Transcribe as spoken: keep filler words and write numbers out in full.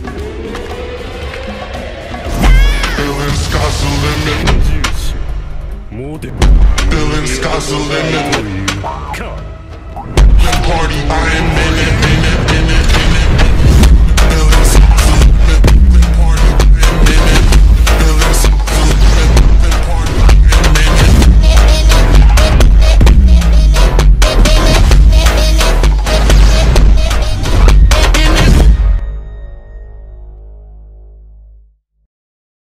Feeling sky's the limit. Feeling sky's the limit. Party, I am in it.